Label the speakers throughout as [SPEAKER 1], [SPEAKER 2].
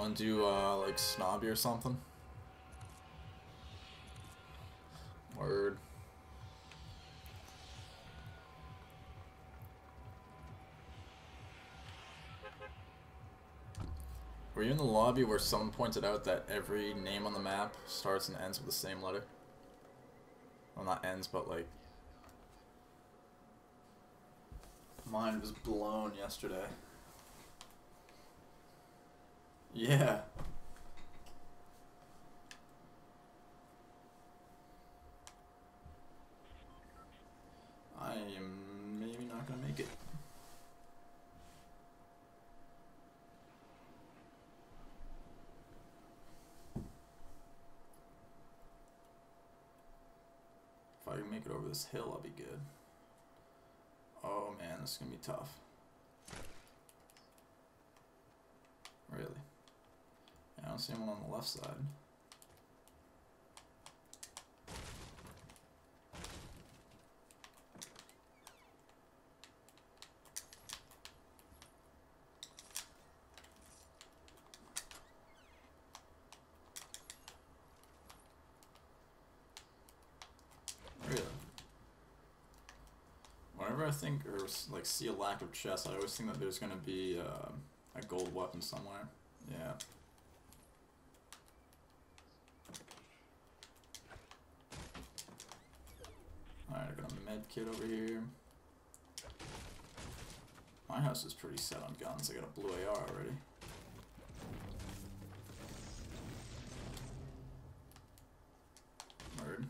[SPEAKER 1] Wanna do like Snobby or something? Word. Were you in the lobby where someone pointed out that every name on the map starts and ends with the same letter? Well, not ends, but like... Mine was blown yesterday. Yeah. I am maybe not gonna make it. If I can make it over this hill, I'll be good. Oh man, this is gonna be tough. Really? Yeah, I don't see anyone on the left side. Really? Whenever I think or like see a lack of chests, I always think that there's gonna be a gold weapon somewhere. Yeah. Alright, I got a med kit over here. My house is pretty set on guns. I got a blue AR already. Word.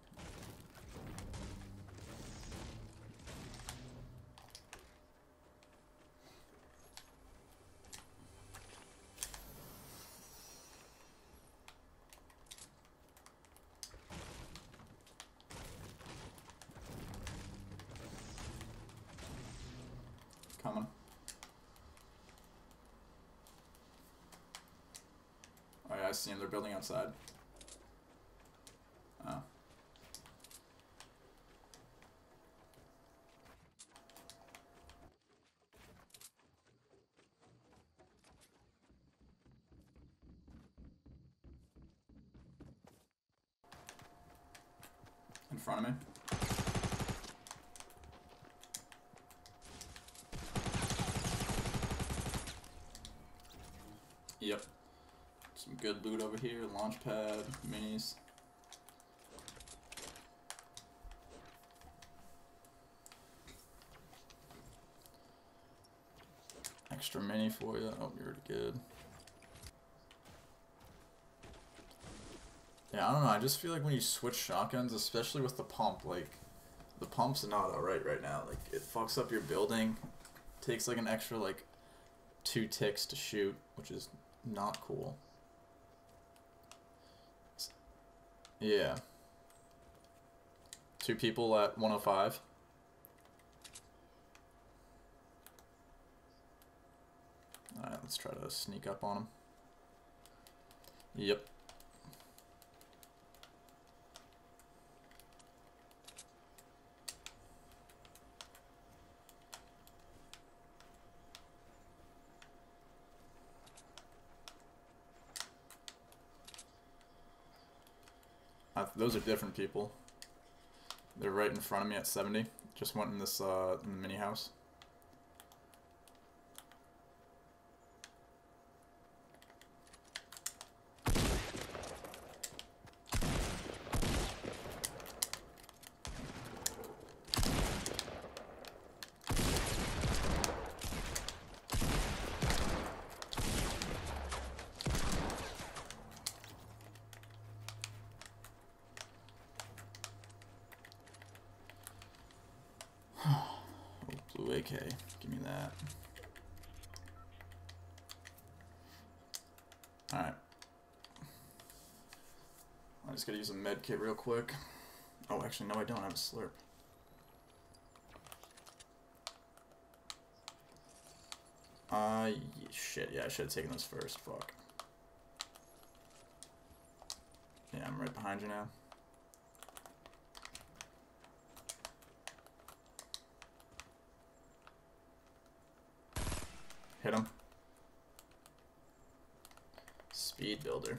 [SPEAKER 1] Coming. Oh yeah, I see them. They're building outside. Oh. In front of me. Yep. Some good loot over here. Launch pad, minis. Extra mini for you. Oh, you're good. Yeah, I don't know. I just feel like when you switch shotguns, especially with the pump, like, the pump's not alright right now. Like, it fucks up your building. Takes like an extra, like, 2 ticks to shoot, which is not cool. Yeah. 2 people at 105. Alright, let's try to sneak up on him. Yep. Those are different people. They're right in front of me at 70. Just went in this in the mini house. Blue AK, give me that. Alright. I just gotta use a med kit real quick. Oh, actually, no, I don't have a slurp. Shit, yeah, I should have taken those first. Fuck. Yeah, I'm right behind you now. Hit him. speed builder.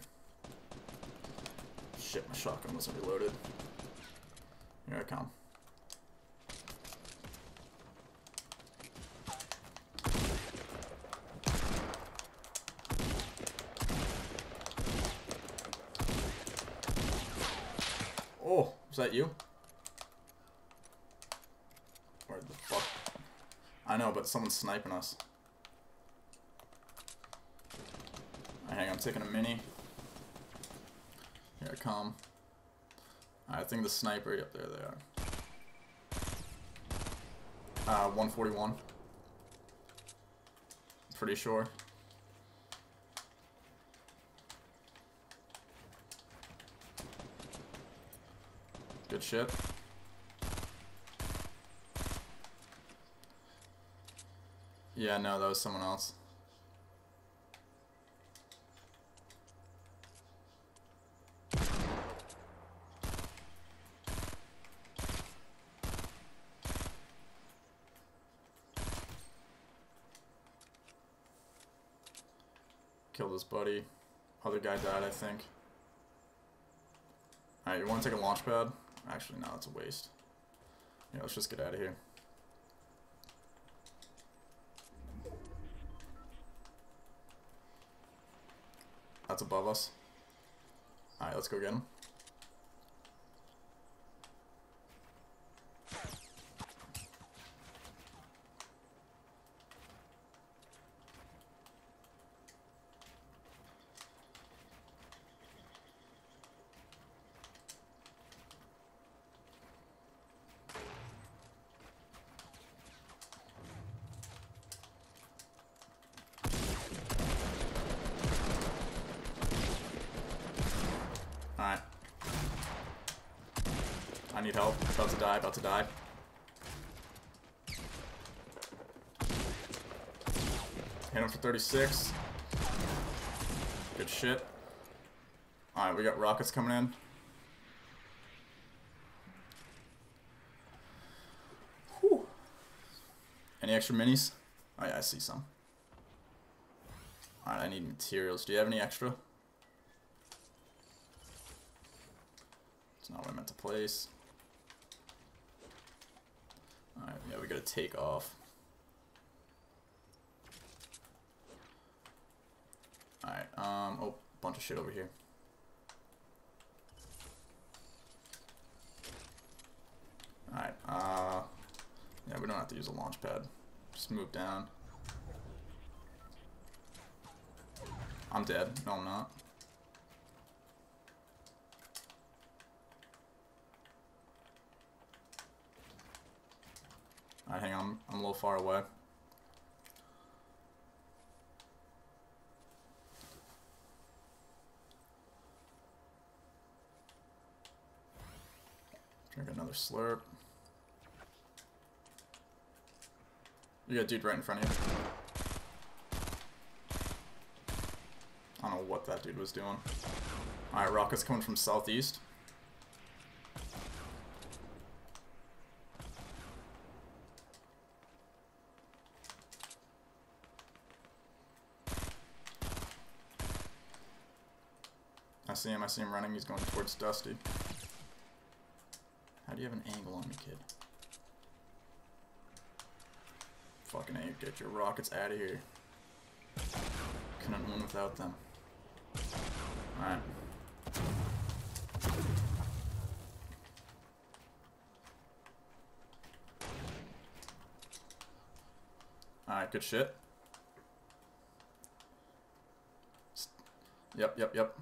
[SPEAKER 1] Shit, my shotgun wasn't reloaded. Here I come. Oh, was that you? Where the fuck? I know, but someone's sniping us. Right, hang on, I'm taking a mini. Here I come. I think the sniper, yep, there they are. 141. Pretty sure. Good shit. Yeah, no, that was someone else. Killed his buddy. Other guy died, I think. Alright, you want to take a launch pad? Actually, no, it's a waste. Yeah, let's just get out of here. That's above us. Alright, let's go get him. Alright. I need help. About to die, about to die. Hit him for 36. Good shit. Alright, we got rockets coming in. Whew. Any extra minis? Oh yeah, I see some. Alright, I need materials. Do you have any extra? It's not what I meant to place. Alright, yeah, we gotta take off. Alright, oh, bunch of shit over here. Alright, yeah, we don't have to use a launch pad. Just move down. I'm dead. No, I'm not. Alright, hang on. I'm a little far away. Drink another slurp. You got a dude right in front of you. I don't know what that dude was doing. Alright, rockets coming from southeast. I see him running, he's going towards Dusty. How do you have an angle on me, kid? Fucking A, get your rockets out of here. Couldn't win without them. Alright. Alright, good shit. Yep.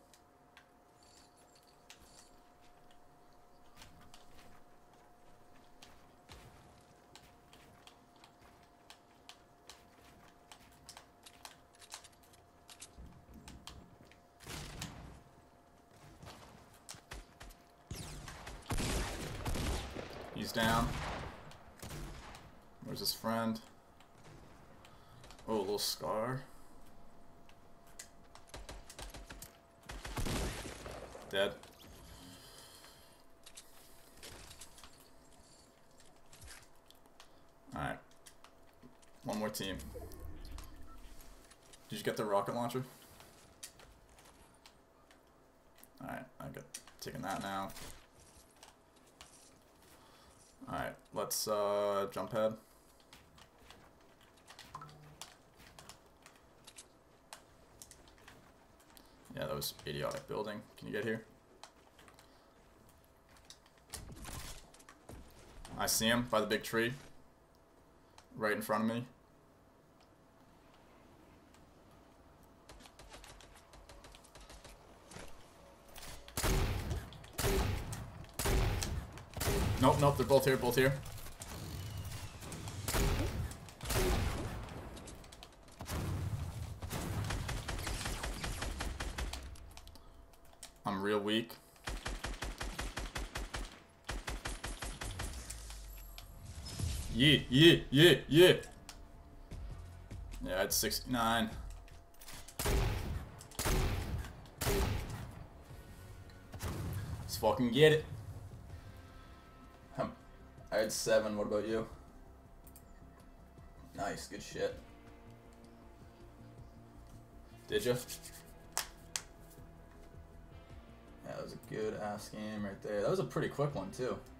[SPEAKER 1] He's down. Where's his friend? Oh, a little scar. Dead. Alright. One more team. Did you get the rocket launcher? Taking that now. Alright, let's jump head. Yeah, that was idiotic building. Can you get here? I see him by the big tree. Right in front of me. Nope, nope, they're both here, both here. I'm real weak. Yeah. Yeah, I had 69. Let's fucking get it. I had 7. What about you? Nice, good shit. Did you? Yeah, that was a good ass game right there. That was a pretty quick one too.